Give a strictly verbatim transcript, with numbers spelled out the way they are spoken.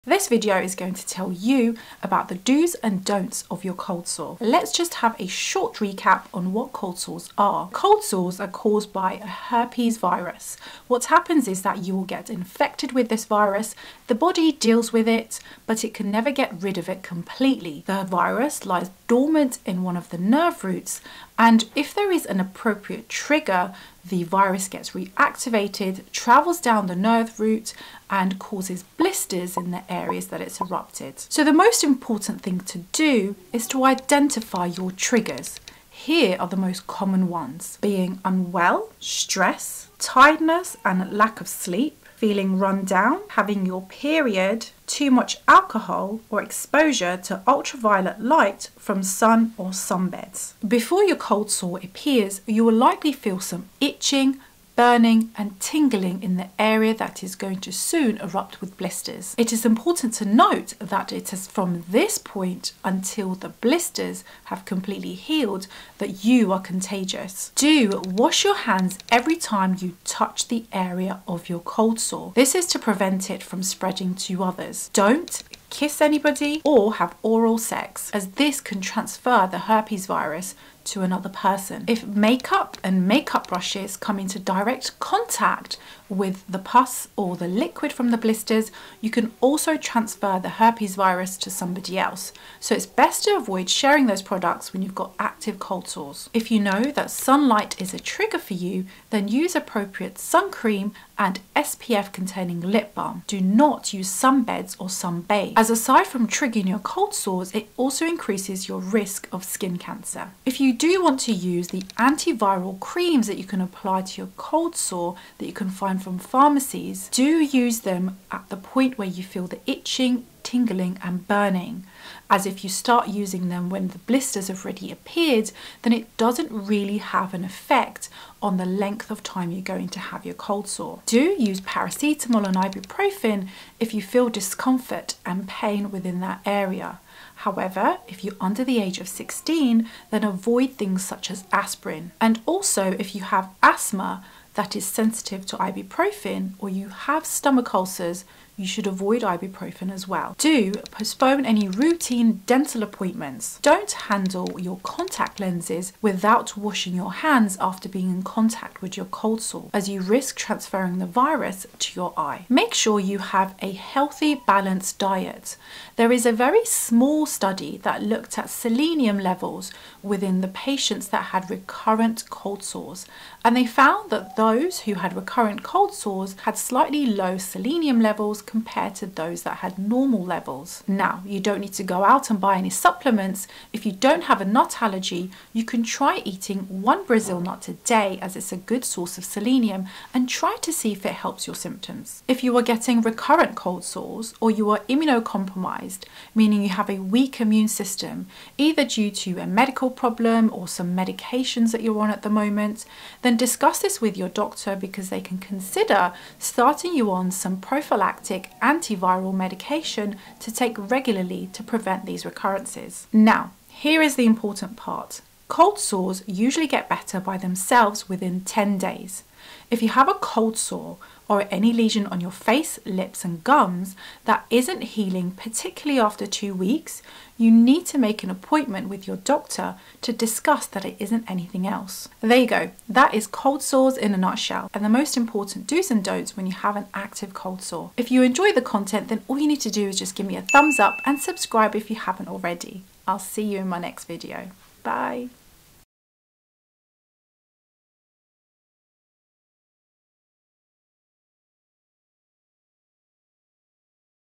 This video is going to tell you about the do's and don'ts of your cold sore. Let's just have a short recap on what cold sores are. Cold sores are caused by a herpes virus. What happens is that you will get infected with this virus, the body deals with it, but it can never get rid of it completely. The virus lies dormant in one of the nerve roots, and if there is an appropriate trigger, the virus gets reactivated, travels down the nerve root and causes blisters in the areas that it's erupted. So the most important thing to do is to identify your triggers. Here are the most common ones: being unwell, stress, tiredness and lack of sleep, feeling run down, having your period, too much alcohol, or exposure to ultraviolet light from sun or sunbeds. Before your cold sore appears, you will likely feel some itching, burning and tingling in the area that is going to soon erupt with blisters. It is important to note that it is from this point until the blisters have completely healed that you are contagious. Do wash your hands every time you touch the area of your cold sore. This is to prevent it from spreading to others. Don't kiss anybody or have oral sex, as this can transfer the herpes virus to another person. If makeup and makeup brushes come into direct contact with the pus or the liquid from the blisters, you can also transfer the herpes virus to somebody else. So it's best to avoid sharing those products when you've got active cold sores. If you know that sunlight is a trigger for you, then use appropriate sun cream and S P F containing lip balm. Do not use sunbeds or sunbathe, as aside from triggering your cold sores, it also increases your risk of skin cancer. If you do want to use the antiviral creams that you can apply to your cold sore that you can find from pharmacies, do use them at the point where you feel the itching, tingling and burning, as if you start using them when the blisters have already appeared, then it doesn't really have an effect on the length of time you're going to have your cold sore. Do use paracetamol and ibuprofen if you feel discomfort and pain within that area. However, if you're under the age of sixteen, then avoid things such as aspirin. And also, if you have asthma that is sensitive to ibuprofen, or you have stomach ulcers, you should avoid ibuprofen as well. Do postpone any routine dental appointments. Don't handle your contact lenses without washing your hands after being in contact with your cold sore, as you risk transferring the virus to your eye. Make sure you have a healthy, balanced diet. There is a very small study that looked at selenium levels within the patients that had recurrent cold sores, and they found that those who had recurrent cold sores had slightly low selenium levels compared to those that had normal levels. Now, you don't need to go out and buy any supplements. If you don't have a nut allergy, you can try eating one Brazil nut a day, as it's a good source of selenium, and try to see if it helps your symptoms. If you are getting recurrent cold sores, or you are immunocompromised, meaning you have a weak immune system, either due to a medical problem or some medications that you're on at the moment, then discuss this with your doctor, because they can consider starting you on some prophylactic antiviral medication to take regularly to prevent these recurrences. Now, here is the important part. Cold sores usually get better by themselves within ten days. If you have a cold sore or any lesion on your face, lips and gums that isn't healing, particularly after two weeks, you need to make an appointment with your doctor to discuss that it isn't anything else. There you go. That is cold sores in a nutshell, and the most important do's and don'ts when you have an active cold sore. If you enjoy the content, then all you need to do is just give me a thumbs up and subscribe if you haven't already. I'll see you in my next video. Bye.